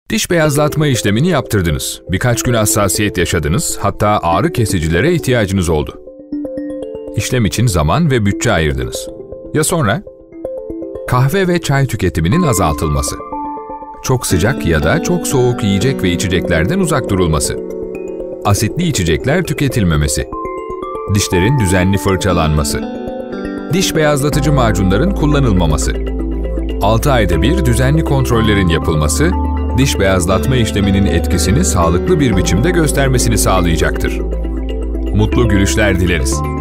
Diş beyazlatma işlemini yaptırdınız. Birkaç gün hassasiyet yaşadınız, hatta ağrı kesicilere ihtiyacınız oldu. İşlem için zaman ve bütçe ayırdınız. Ya sonra? Kahve ve çay tüketiminin azaltılması. Çok sıcak ya da çok soğuk yiyecek ve içeceklerden uzak durulması. Asitli içecekler tüketilmemesi. Dişlerin düzenli fırçalanması. Diş beyazlatıcı macunların kullanılmaması. 6 ayda bir düzenli kontrollerin yapılması, diş beyazlatma işleminin etkisini sağlıklı bir biçimde göstermesini sağlayacaktır. Mutlu gülüşler dileriz.